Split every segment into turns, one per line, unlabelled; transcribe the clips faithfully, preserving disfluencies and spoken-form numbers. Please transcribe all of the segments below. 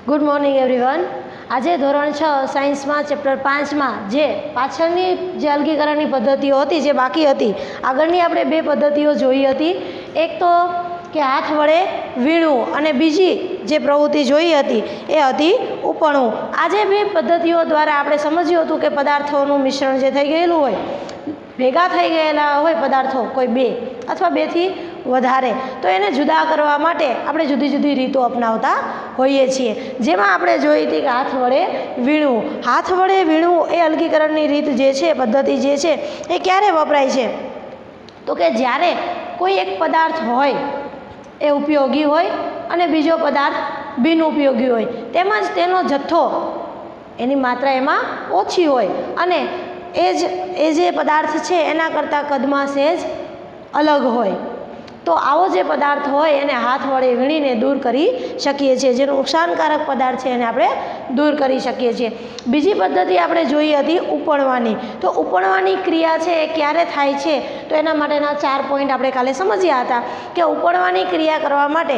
Good morning everyone. आज धोरण छ साइंस में चेप्टर पांच में जे पाछळनी जे अलगीकरणनी पद्धतिओ हती जे बाकी हती आगळनी आपणे बे पद्धतिओ जोई हती। एक तो कि हाथ वडे वीणुं अने बीजी जे प्रवृत्ति जोई हती ए हती उपणुं। आ बे पद्धतिओ द्वारा आपणे समज्युं हतुं कि पदार्थोनुं मिश्रण जे थई गयेलुं होय भेगा थई गयेला होय पदार्थो कोई बे अथवा बे थी वधारे तो एने जुदा करवा माटे आपणे जुदी जुदी रीतो अपनावता होईए छीए। जेमां आपणे जोई हती कि हाथ वडे वीणुं। हाथ वडे वीणुं ए अलगीकरणनी रीत जे छे पद्धति जे छे ए क्यारे वपराय छे तो कि ज्यारे कोई एक पदार्थ होय ए उपयोगी होय अने बीजो पदार्थ बिन उपयोगी होय तेमज तेनो जथ्थो एनी मात्रा एमां ओछी होय अने ए ज ए जे पदार्थ छे एना करता कदमां सेज अलग होय तो आवो जे पदार्थ होय एने हाथ वडे वीणीने दूर करी शकीए छीए। जे नुकसानकारक पदार्थ छे एने आपणे दूर करी शकीए छीए। बीजी पद्धति आपणे जोई हती उपणवानी। तो उपणवानी क्रिया छे ए क्यारे थाय छे तो एना माटेना चार पॉइंट आपणे काले समज्या हता कि उपणवानी क्रिया करवा माटे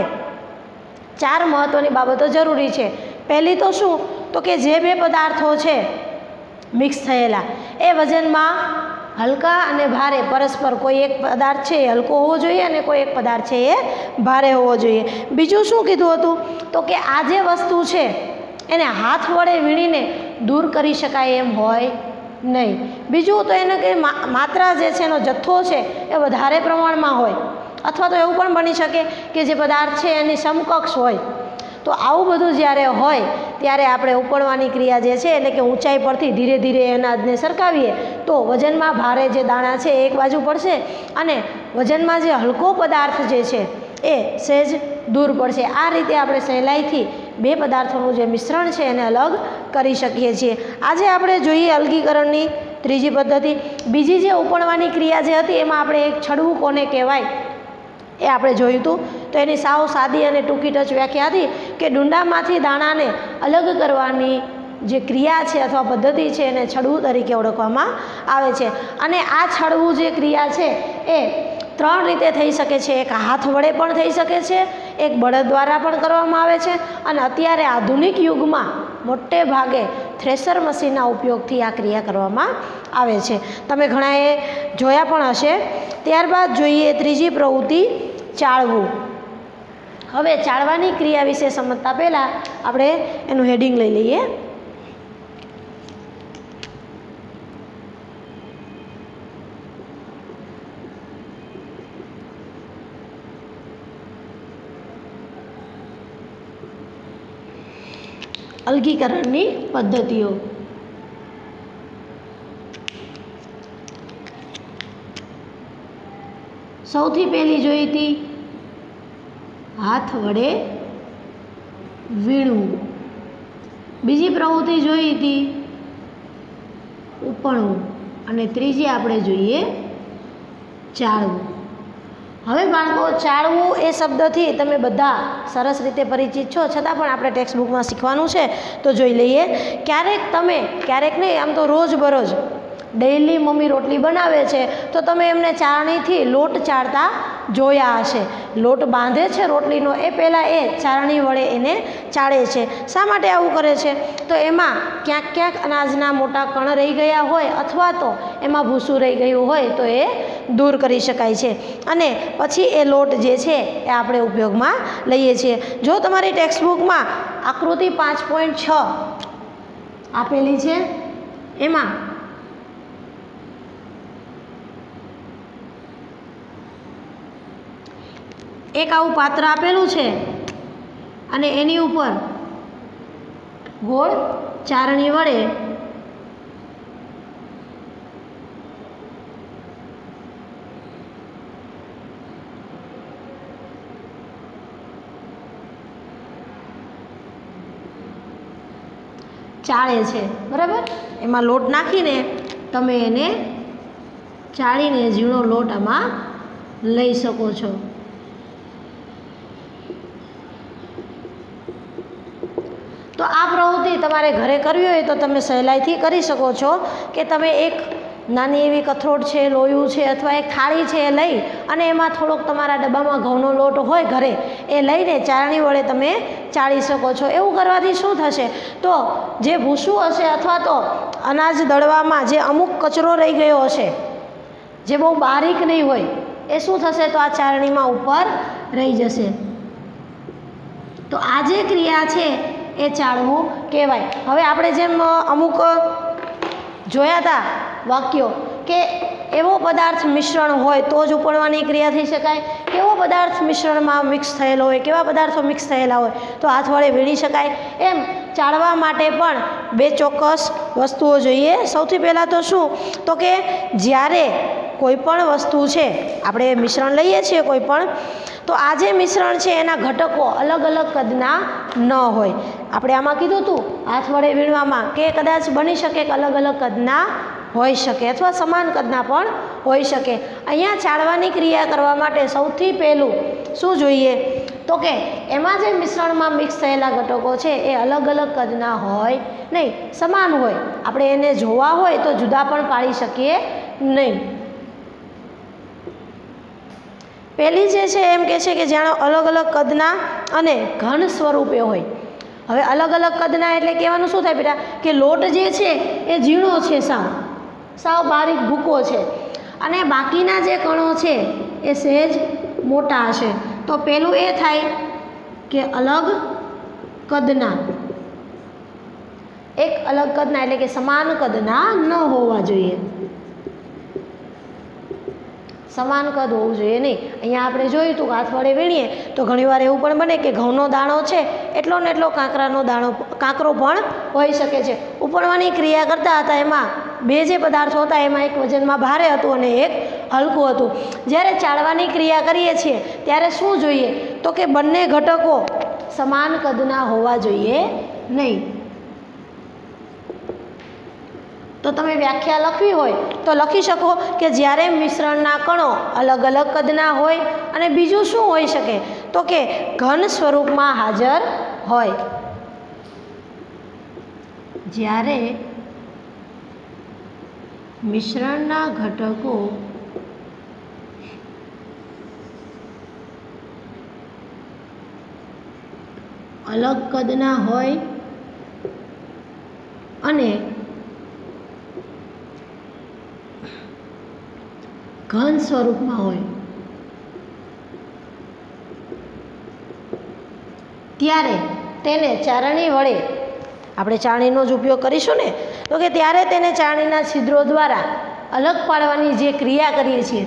चार महत्वनी बाबतो जरूरी छे। पहली तो शुं तो कि जे बे पदार्थो छे मिक्स थयेला ए वजनमा हलका अने भारे परस्पर कोई एक पदार्थ है हलको होवो जोईए अने कोई एक पदार्थ है ये भारे होवो जोईए। बीजुं शुं कीधुं हतुं तो कि आ जे वस्तु है एने हाथ वडे वीणीने दूर करी शकाय एम होय नहीं। बीजुं तो एने के मा, मात्रा जे छे एनो जथ्थो छे ए वधारे प्रमाणमां होय अथवा तो एवुं पण बनी शके कि जे पदार्थ है एनी समकक्ष होय। तो आवुं बधुं ज्यारे होय त्यारे आपणे उपणवानी क्रिया जे छे एटले के ऊंचाई परथी धीरे धीरे अनाजने सरकावीए तो वजनमा भारे जे दाणा छे एक बाजू पड़शे अने वजनमा जे हलको पदार्थ जे छे ए सेज दूर पड़शे। आ रीते आपणे सहेलाईथी बे पदार्थोनुं जे मिश्रण छे एने अलग करी शकीए छीए। आजे आपणे जोईए अलगीकरणनी त्रीजी पद्धति। बीजी जे उपणवानी क्रिया जे हती एमां आपणे एक छड़वुं कोने कहेवाय ए आपणे जोयुं हतुं। तो एनी साव सादी अने टूंकी टच व्याख्या हती कि डूंडामांथी दाणाने अलग करवानी जे क्रिया है अथवा पद्धति है एने छड़वुं तरीके ओळखवामां आवे छे। अने आ छड़वुं जे क्रिया है ए त्रण रीते थई शके छे। एक हाथ वडे पण थई शके छे, एक बळद द्वारा पण करवामां आवे छे अने अत्यारे आधुनिक युगमां मोटे भागे थ्रेसर मशीनना उपयोगथी आ क्रिया करवामां आवे छे। तमे घणाए जोया पण हशे। त्यारबाद जोईए त्रीजी प्रवृत्ति चाळवुं। हवे चाळवानी क्रिया विषे समजता पहेला आपणे एनुं हेडिंग लई लईए। अलगीकरणनी पद्धतिओ। सौथी पहली जोई थी हाथ वडे वीणुं। बीजी प्रवृत्ति जोई थी उपणुं अने त्रीजी आपणे जोईए चाळवुं। हवे बाळको चाळवुं ए शब्दथी तमे बधा सरस रीते परिचित छो छतां पण आपणे टेक्स्टबुक में शीखवानुं छे तो जोई लईए। क्यारेक तमे क्यारेक नहीं आम तो रोज बरोज डेली मम्मी रोटली बनावे छे तो तमे एमने चाळणीथी लोट चाळता जोया हशे। लोट बांधे छे रोटलीनो ए पहेला ए चाळणी वडे एने चाळे छे। शा माटे आवुं करे छे तो एमां क्यांक क्यांक अनाजना मोटा कण रही गया होय अथवा तो एमां भूसुं रही गयुं होय तो ए दूर करी शकाय छे अने पछी ए लोट जे छे ए आपणे उपयोगमां लईए छीए। जो तमारी टेक्स्टबुकमां आकृति पांच पॉइंट छ आपेली छे एमां एक आवुं पात्र आपेलुं छे अने एनी उपर गोળ चारणी वडे चाळे छे बराबर। एमां लोट नाखीने तमे एने चाळीने झीणो लोट आमां लई शको छो। तो आ प्रवृत्ति तमारे घरे करवी होय तो तमे सहेलाईथी करी शको छो कि तमे एक નાની એવી કથરોટ છે, લોયું છે અથવા એક થાળી છે એ લઈ અને એમાં થોડોક તમારા ડબ્બામાં ઘઉંનો લોટ હોય ઘરે એ લઈને ચાળણી વડે તમે ચાળી શકો છો. એવું કરવાથી શું થશે, તો જે ભૂસું હશે અથવા તો અનાજ દળવામાં જે અમુક કચરો રહી ગયો હશે જે બહુ બારીક નહીં હોય એ શું થશે, તો આ ચાળણીમાં ઉપર રહી જશે. તો આ જે ક્રિયા છે એ ચાળવું કહેવાય. હવે આપણે જેમ અમુક જોયા હતા વાક્યો કે એવો પદાર્થ મિશ્રણ હોય તો જ ઉપડવાની ક્રિયા થઈ શકાય, કેવો પદાર્થ મિશ્રણમાં મિક્સ થયેલો હોય, કેવા પદાર્થો મિક્સ થયેલા હોય તો હાથ વડે વીણી શકાય. એમ ચાળવા માટે પણ બે ચોક્કસ વસ્તુઓ જોઈએ. સૌથી પહેલાં તો શું, તો કે જ્યારે કોઈ પણ વસ્તુ છે આપણે મિશ્રણ લઈએ છીએ કોઈ પણ, તો આ જે મિશ્રણ છે એના ઘટકો અલગ અલગ કદના ન હોય. આપણે આમાં કીધું હતું હાથ વડે વીણવામાં કે કદાચ બની શકે કે અલગ અલગ કદના હોઈ શકે અથવા સમાન કદના પણ હોઈ શકે. અહીંયા ચાળવાની ક્રિયા કરવા માટે સૌથી પહેલું શું જોઈએ, તો કે એમાં જે મિશ્રણમાં મિક્સ થયેલા ઘટકો છે એ અલગ અલગ કદના હોય નહીં, સમાન હોય. આપણે એને જોવા હોય તો જુદા પણ પાડી શકીએ નહીં. પહેલી જે છે એમ કહે છે કે જાણે અલગ અલગ કદના અને ઘન સ્વરૂપે હોય. હવે અલગ અલગ કદના એટલે કહેવાનું શું થાય બેટા, કે લોટ જે છે એ ઝીણો છે, સાવ સાવ બારીક ભૂકો છે અને બાકીના જે કણો છે એ સહેજ મોટા હશે. તો પહેલું એ થાય કે અલગ કદના, એક અલગ કદના એટલે કે સમાન કદના ન હોવા જોઈએ, સમાન કદ હોવું જોઈએ નહીં. અહીંયા આપણે જોયું હતું કે હાથ વડે વીણીએ તો ઘણીવાર એવું પણ બને કે ઘઉંનો દાણો છે એટલો ને એટલો કાંકરાનો દાણો કાંકરો પણ હોઈ શકે છે. ઉપડવાની ક્રિયા કરતા હતા એમાં બે જે પદાર્થો હતા એમાં એક વજનમાં ભારે હતું અને એક હલકું હતું. જ્યારે ચાળવાની ક્રિયા કરીએ છીએ ત્યારે શું જોઈએ, તો કે બંને ઘટકો સમાન કદના હોવા જોઈએ નહીં. તો તમે વ્યાખ્યા લખવી હોય તો લખી શકો કે જ્યારે મિશ્રણના કણો અલગ અલગ કદના હોય અને બીજું શું હોઈ શકે, તો કે ઘન સ્વરૂપમાં હાજર હોય. જ્યારે મિશ્રણના ઘટકો અલગ કદના હોય અને ઘન સ્વરૂપમાં હોય ત્યારે તેને ચાળણી વડે, આપણે ચાળણીનો જ ઉપયોગ કરીશું ને, તો કે ત્યારે તેને ચાળણીના છિદ્રો દ્વારા અલગ પાડવાની જે ક્રિયા કરીએ છીએ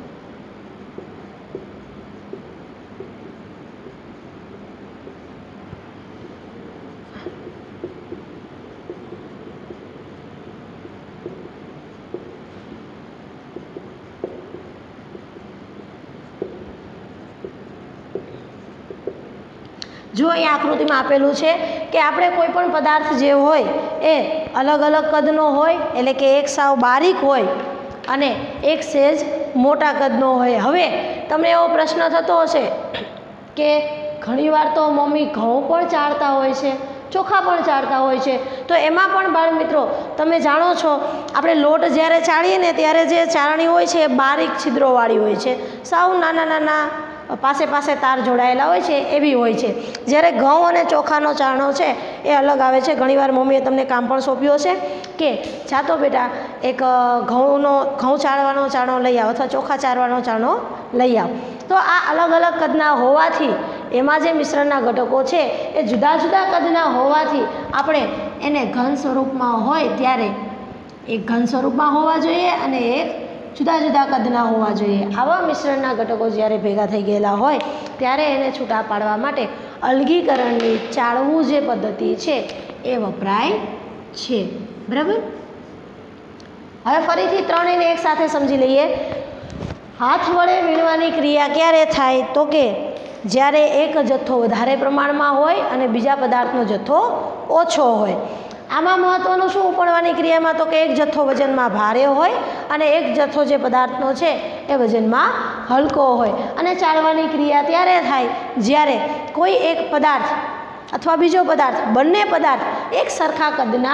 જો અહીં આકૃતિમાં આપેલું છે કે આપણે કોઈ પણ પદાર્થ જે હોય એ અલગ અલગ કદનો હોય એટલે કે એક સાવ બારીક હોય અને એક સહેજ મોટા કદનો હોય. હવે તમને એવો પ્રશ્ન થતો હશે કે ઘણીવાર તો મમ્મી ઘઉં પણ ચાળતા હોય છે, ચોખા પણ ચાળતા હોય છે, તો એમાં પણ બાળ મિત્રો તમે જાણો છો આપણે લોટ જ્યારે ચાળીએ ને ત્યારે જે ચાળણી હોય છે એ બારીક છિદ્રોવાળી હોય છે, સાવ નાના નાના પાસે પાસે તાર જોડાયેલા હોય છે એવી હોય છે. જ્યારે ઘઉં અને ચોખાનો ચાળણો છે એ અલગ આવે છે. ઘણીવાર મમ્મીએ તમને કામ પણ સોંપ્યું હશે કે જાતો બેટા એક ઘઉંનો ઘઉં ચાળવાનો ચાળણો લઈ આવ અથવા ચોખા ચાળવાનો ચાળણો લઈ આવ. તો આ અલગ અલગ કદના હોવાથી એમાં જે મિશ્રણના ઘટકો છે એ જુદા જુદા કદના હોવાથી આપણે એને ઘન સ્વરૂપમાં હોય ત્યારે એક ઘન સ્વરૂપમાં હોવા જોઈએ અને એક જુદા જુદા કદના હોવા જોઈએ. આવા મિશ્રણના ઘટકો જ્યારે ભેગા થઈ ગયેલા હોય ત્યારે એને છૂટા પાડવા માટે અલગીકરણની ચાળવું જે પદ્ધતિ છે એ વપરાય છે. બરાબર. હવે ફરીથી ત્રણેયને એક સાથે સમજી લઈએ. હાથ વડે વીણવાની ક્રિયા ક્યારે થાય, તો કે જ્યારે એક જથ્થો વધારે પ્રમાણમાં હોય અને બીજા પદાર્થનો જથ્થો ઓછો હોય. આમાં મહત્ત્વનું શું ઉપડવાની ક્રિયામાં, તો કે એક જથ્થો વજનમાં ભારે હોય અને એક જથ્થો જે પદાર્થનો છે એ વજનમાં હલકો હોય. અને ચાળવાની ક્રિયા ત્યારે થાય જ્યારે કોઈ એક પદાર્થ અથવા બીજો પદાર્થ બંને પદાર્થ એક સરખા કદના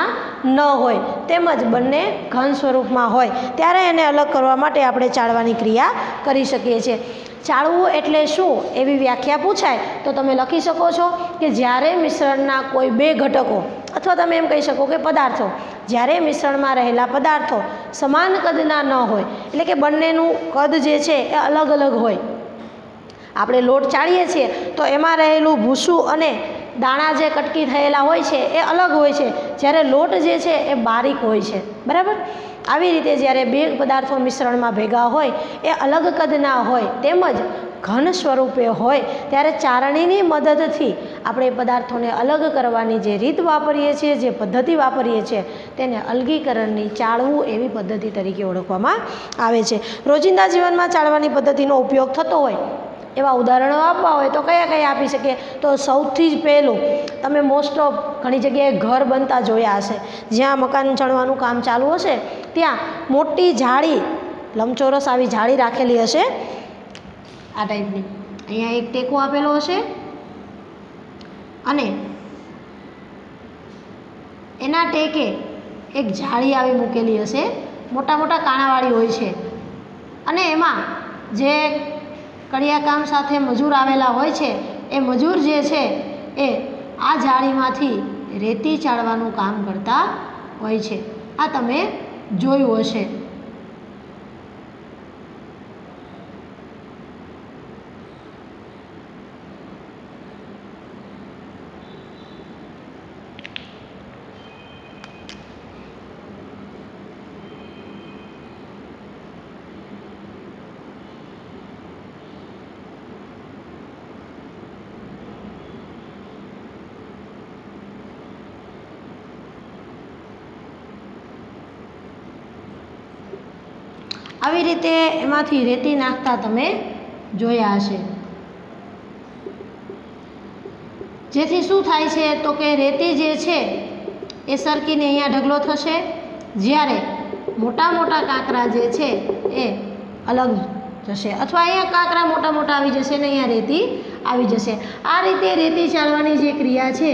ન હોય તેમજ બંને ઘન સ્વરૂપમાં હોય ત્યારે એને અલગ કરવા માટે આપણે ચાળવાની ક્રિયા કરી શકીએ છીએ. ચાળવું એટલે શું એવી વ્યાખ્યા પૂછાય તો તમે લખી શકો છો કે જ્યારે મિશ્રણના કોઈ બે ઘટકો અથવા તમે એમ કહી શકો કે પદાર્થો, જ્યારે મિશ્રણમાં રહેલા પદાર્થો સમાન કદના ન હોય, એટલે કે બંનેનું કદ જે છે એ અલગ અલગ હોય. આપણે લોટ ચાળીએ છીએ તો એમાં રહેલું ભૂસું અને દાણા જે કટકી થયેલા હોય છે એ અલગ હોય છે, જ્યારે લોટ જે છે એ બારીક હોય છે. બરાબર? આવી રીતે જ્યારે બે પદાર્થો મિશ્રણમાં ભેગા હોય એ અલગ કદના હોય તેમજ ઘન સ્વરૂપે હોય ત્યારે ચાળણીની મદદથી આપણે પદાર્થોને અલગ કરવાની જે રીત વાપરીએ છીએ, જે પદ્ધતિ વાપરીએ છીએ તેને અલગીકરણની ચાળવું એવી પદ્ધતિ તરીકે ઓળખવામાં આવે છે. રોજિંદા જીવનમાં ચાળવાની પદ્ધતિનો ઉપયોગ થતો હોય એવા ઉદાહરણો આપવા હોય તો કયા કયા આપી શકીએ? તો સૌથી જ પહેલું તમે મોસ્ટ ઓફ ઘણી જગ્યાએ ઘર બનતા જોયા હશે, જ્યાં મકાન ચણવાનું કામ ચાલુ હશે ત્યાં મોટી જાળી, લંબચોરસ આવી જાળી રાખેલી હશે આ ટાઈપની. અહીંયા એક ટેકો આપેલો હશે અને એના ટેકે એક જાળી આવી મૂકેલી હશે, મોટા મોટા કાણાવાળી હોય છે અને એમાં જે કડિયા કામ સાથે મજૂર આવેલા હોય છે એ મજૂર જે છે એ આ જાળીમાંથી રેતી ચાળવાનું કામ કરતા હોય છે. આ તમે જોયું હશે. આવી રીતે એમાંથી રેતી નાખતા તમે જોયા હશે, જેથી શું થાય છે તો કે રેતી જે છે એ સરકીને અહીંયા ઢગલો થશે, જ્યારે મોટા મોટા કાંકરા જે છે એ અલગ જશે અથવા અહીંયા કાંકરા મોટા મોટા આવી જશે ને અહીંયા રેતી આવી જશે. આ રીતે રેતી ચાળવાની જે ક્રિયા છે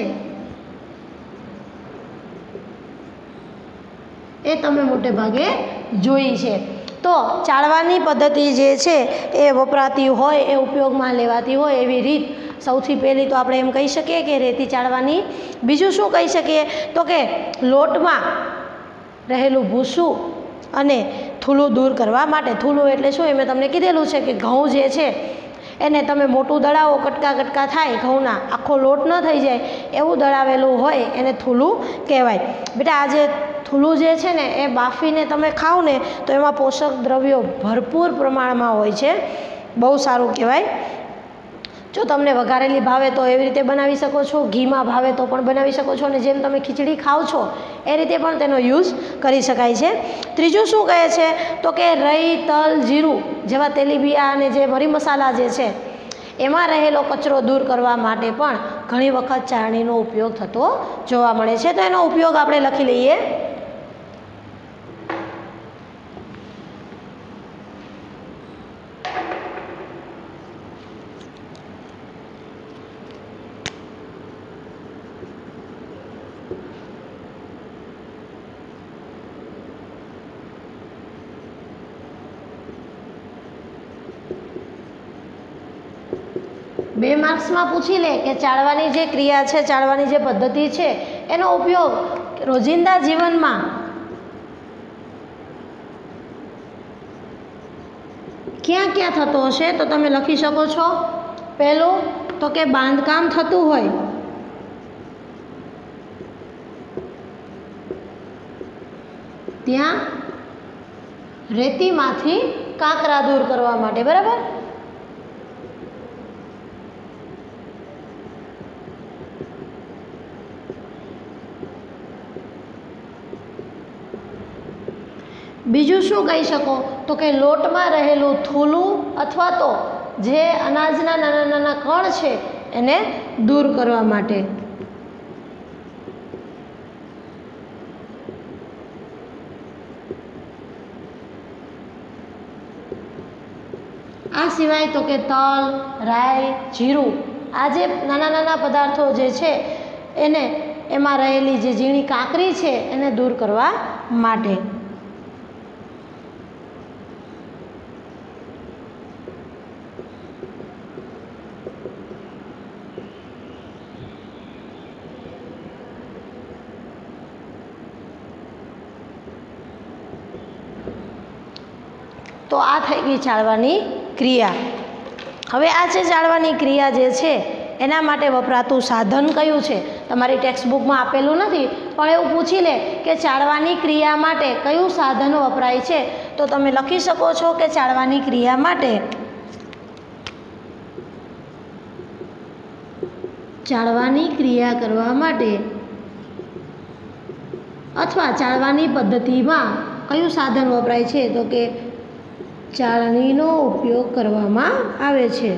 એ તમે મોટે ભાગે જોઈ છે. તો ચાળવાની પદ્ધતિ જે છે એ વપરાતી હોય, એ ઉપયોગમાં લેવાતી હોય એવી રીત સૌથી પહેલી તો આપણે એમ કહી શકીએ કે રેતી ચાળવાની. બીજું શું કહી શકીએ તો કે લોટમાં રહેલું ભૂસું અને થૂલું દૂર કરવા માટે. થૂલું એટલે શું? એ મેં તમને કીધેલું છે કે ઘઉં જે છે એને તમે મોટું દળાવો, કટકા કટકા થાય ઘઉંના, આખો લોટ ન થઈ જાય એવું દળાવેલું હોય એને થૂલું કહેવાય. બેટા આ જે થૂલું જે છે ને એ બાફીને તમે ખાઓ ને તો એમાં પોષક દ્રવ્યો ભરપૂર પ્રમાણમાં હોય છે, બહુ સારું કહેવાય. જો તમને વઘારેલી ભાવે તો એવી રીતે બનાવી શકો છો, ઘીમાં ભાવે તો પણ બનાવી શકો છો, અને જેમ તમે ખીચડી ખાઓ છો એ રીતે પણ તેનો યુઝ કરી શકાય છે. ત્રીજું શું કહે છે તો કે રઈ, તલ, જીરું જેવા તેલીબિયા અને જે મરી મસાલા જે છે એમાં રહેલો કચરો દૂર કરવા માટે પણ ઘણી વખત ચાળણીનો ઉપયોગ થતો જોવા મળે છે. તો એનો ઉપયોગ આપણે લખી લઈએ. બે માર્ક્સમાં પૂછી લે કે ચાળવાની જે ક્રિયા છે, ચાળવાની જે પદ્ધતિ છે એનો ઉપયોગ રોજિંદા જીવનમાં ક્યાં ક્યાં થતો હશે તો તમે લખી શકો છો. પહેલું તો કે બાંધકામ થતું હોય ત્યાં રેતીમાંથી કાંકરા દૂર કરવા માટે. બરાબર? બીજું શું કહી શકો તો કે લોટમાં રહેલું થૂલું અથવા તો જે અનાજના નાના નાના કણ છે એને દૂર કરવા માટે. આ સિવાય તો કે તલ, રાઈ, જીરું આ જે નાના નાના પદાર્થો જે છે એને એમાં રહેલી જે ઝીણી કાંકરી છે એને દૂર કરવા માટે. તો આ થઈ ગઈ ચાળવાની ક્રિયા. હવે આ છે ચાળવાની ક્રિયા જે છે એના માટે વપરાતું સાધન કયું છે. તમારી ટેક્સ્ટબુકમાં આપેલું નથી, પણ એવું પૂછી લે કે ચાળવાની ક્રિયા માટે કયું સાધન વપરાય છે, તો તમે લખી શકો છો કે ચાળવાની ક્રિયા માટે ચાળવાની ક્રિયા કરવા માટે અથવા ચાળવાની પદ્ધતિમાં કયું સાધન વપરાય છે, તો કે ચાળણીનો ઉપયોગ કરવામાં આવે છે.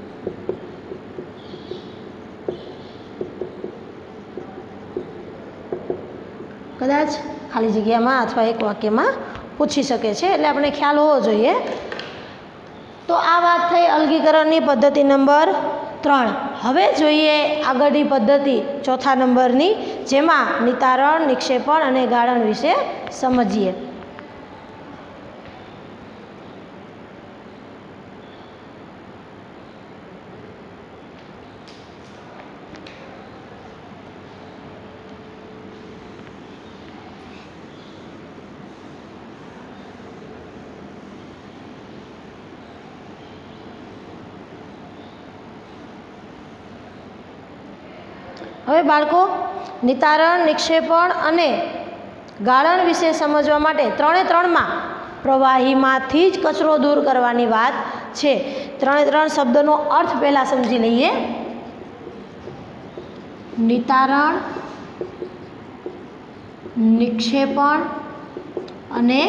કદાચ ખાલી જગ્યામાં અથવા એક વાક્યમાં પૂછી શકે છે, એટલે આપણે ખ્યાલ હોવો જોઈએ. તો આ વાત થઈ અલગીકરણની પદ્ધતિ નંબર ત્રણ. હવે જોઈએ આગળની પદ્ધતિ ચોથા નંબરની, જેમાં નિતારણ, નિક્ષેપણ અને ગાળણ વિશે સમજીએ. હવે બાળકો, નિતારણ, નિક્ષેપણ અને ગાળણ વિશે સમજવા માટે ત્રણે ત્રણમાં પ્રવાહીમાંથી જ કચરો દૂર કરવાની વાત છે. ત્રણે ત્રણ શબ્દનો અર્થ પહેલાં સમજી લઈએ. નિતારણ, નિક્ષેપણ અને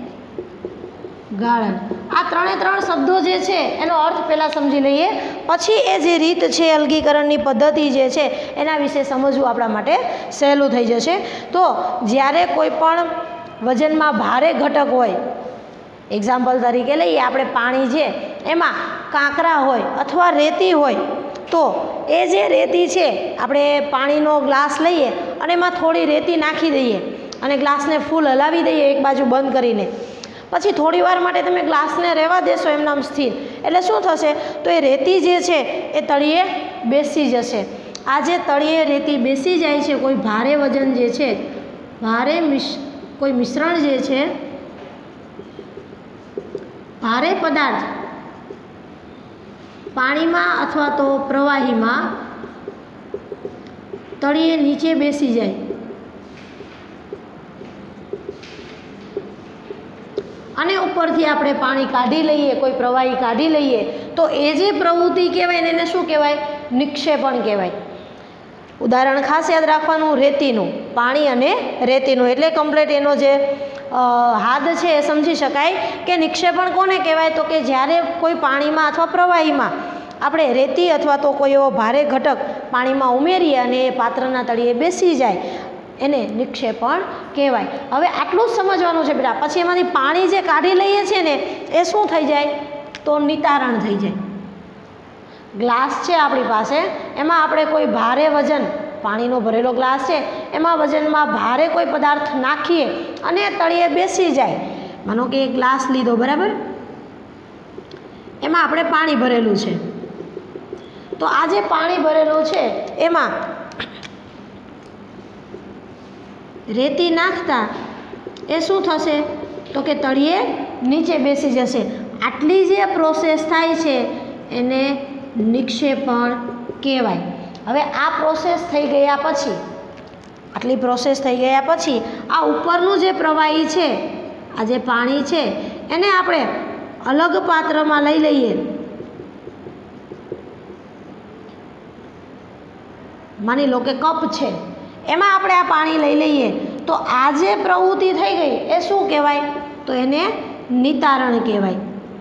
ગાળણ, આ ત્રણે ત્રણ શબ્દો જે છે એનો અર્થ પહેલાં સમજી લઈએ, પછી એ જે રીત છે અલગીકરણની પદ્ધતિ જે છે એના વિશે સમજવું આપણા માટે સહેલું થઈ જશે. તો જ્યારે કોઈ પણ વજનમાં ભારે ઘટક હોય, એક્ઝામ્પલ તરીકે લઈએ આપણે પાણી છે, એમાં કાંકરા હોય અથવા રેતી હોય, તો એ જે રેતી છે આપણે પાણીનો ગ્લાસ લઈએ અને એમાં થોડી રેતી નાખી દઈએ અને ગ્લાસને ફૂલ હલાવી દઈએ એક બાજુ બંધ કરીને, પછી થોડી વાર માટે તમે ગ્લાસને રહેવા દેશો એમનામ સ્થિર, એટલે શું થશે, તો એ રેતી જે છે એ તળિયે બેસી જશે. આ જે તળિયે રેતી બેસી જાય છે, કોઈ ભારે વજન જે છે, ભારે મિશ કોઈ મિશ્રણ જે છે, ભારે પદાર્થ પાણીમાં અથવા તો પ્રવાહીમાં તળિયે નીચે બેસી જાય અને ઉપરથી આપણે પાણી કાઢી લઈએ, કોઈ પ્રવાહી કાઢી લઈએ, તો એ જે પ્રવૃત્તિ કહેવાય ને એને શું કહેવાય, નિક્ષેપણ કહેવાય. ઉદાહરણ ખાસ યાદ રાખવાનું, રેતીનું, પાણી અને રેતીનું, એટલે કમ્પ્લેટ એનો જે હાદ છે એ સમજી શકાય કે નિક્ષેપણ કોને કહેવાય, તો કે જ્યારે કોઈ પાણીમાં અથવા પ્રવાહીમાં આપણે રેતી અથવા તો કોઈ એવો ભારે ઘટક પાણીમાં ઉમેરીએ અને એ પાત્રના તળિયે બેસી જાય, એને નિક્ષેપણ કહેવાય. હવે આટલું જ સમજવાનું છે બેટા. પછી એમાંથી પાણી જે કાઢી લઈએ છીએ ને એ શું થઈ જાય, તો નિતારણ થઈ જાય. ગ્લાસ છે આપણી પાસે, એમાં આપણે કોઈ ભારે વજન, પાણીનો ભરેલો ગ્લાસ છે, એમાં વજનમાં ભારે કોઈ પદાર્થ નાખીએ અને તળિયે બેસી જાય. માનો કે એક ગ્લાસ લીધો, બરાબર, એમાં આપણે પાણી ભરેલું છે, તો આ જે પાણી ભરેલું છે એમાં રેતી નાખતા એ શું થશે, તો કે તળિયે નીચે બેસી જશે. આટલી જે પ્રોસેસ થાય છે એને નિક્ષેપણ કહેવાય. હવે આ પ્રોસેસ થઈ ગયા પછી, આટલી પ્રોસેસ થઈ ગયા પછી આ ઉપરનું જે પ્રવાહી છે, આ જે પાણી છે, એને આપણે અલગ પાત્રમાં લઈ લઈએ. માની લો કે કપ છે, એમાં આપણે આ પાણી લઈ લઈએ, તો આ જે પ્રવૃત્તિ થઈ ગઈ એ શું કહેવાય, તો એને નિતારણ કહેવાય.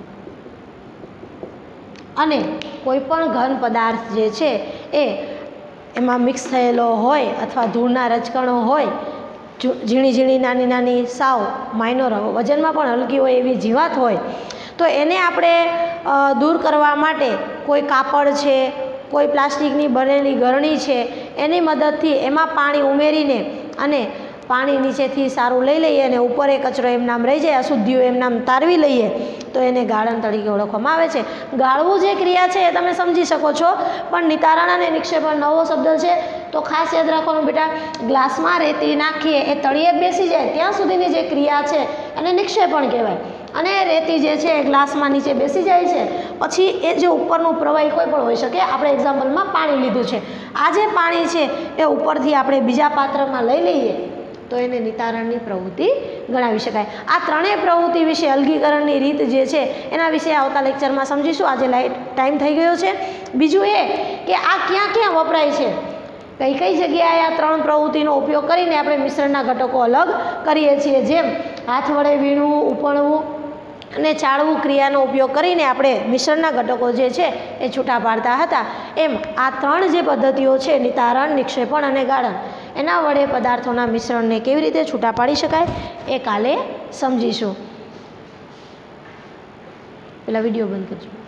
અને કોઈ પણ ઘન પદાર્થ જે છે એ એમાં મિક્સ થયેલો હોય અથવા ધૂળના રજકણો હોય, ઝીણી ઝીણી નાની નાની સાવ માઇનોર, વજનમાં પણ હલકી હોય એવી જીવાત હોય, તો એને આપણે દૂર કરવા માટે કોઈ કાપડ છે, કોઈ પ્લાસ્ટિકની બનેલી ગરણી છે એની મદદથી એમાં પાણી ઉમેરીને અને પાણી નીચેથી સારું લઈ લઈએ અને ઉપર એ કચરો એમ નામ રહી જાય, અશુદ્ધિઓ એમ નામ તારવી લઈએ તો એને ગાળણ તરીકે ઓળખવામાં આવે છે. ગાળવું જે ક્રિયા છે એ તમે સમજી શકો છો, પણ નિતારણ અને નિક્ષેપણ નવો શબ્દ છે તો ખાસ યાદ રાખવાનું બેટા. ગ્લાસમાં રેતી નાખીએ એ તળિયે બેસી જાય ત્યાં સુધીની જે ક્રિયા છે એને નિક્ષેપણ કહેવાય, અને રેતી જે છે એ ગ્લાસમાં નીચે બેસી જાય છે પછી એ જે ઉપરનું પ્રવાહી કોઈ પણ હોઈ શકે, આપણે એક્ઝામ્પલમાં પાણી લીધું છે, આ જે પાણી છે એ ઉપરથી આપણે બીજા પાત્રમાં લઈ લઈએ તો એને નિતારણની પ્રવૃત્તિ ગણાવી શકાય. આ ત્રણેય પ્રવૃત્તિ વિશે અલગીકરણની રીત જે છે એના વિશે આવતા લેક્ચરમાં સમજીશું. આજે લાઈટ ટાઈમ થઈ ગયો છે. બીજું એ કે આ ક્યાં ક્યાં વપરાય છે, કઈ કઈ જગ્યાએ આ ત્રણ પ્રવૃત્તિનો ઉપયોગ કરીને આપણે મિશ્રણના ઘટકો અલગ કરીએ છીએ. જેમ હાથ વડે વીણવું, ઉપણવું અને ચાળવું ક્રિયાનો ઉપયોગ કરીને આપણે મિશ્રણના ઘટકો જે છે એ છૂટા પાડતા હતા, એમ આ ત્રણ જે પદ્ધતિઓ છે નિતારણ, નિક્ષેપણ અને ગાળણ, એના વડે પદાર્થોના મિશ્રણને કેવી રીતે છૂટા પાડી શકાય એ કાલે સમજીશું. પેલા વિડીયો બંધ કરજો.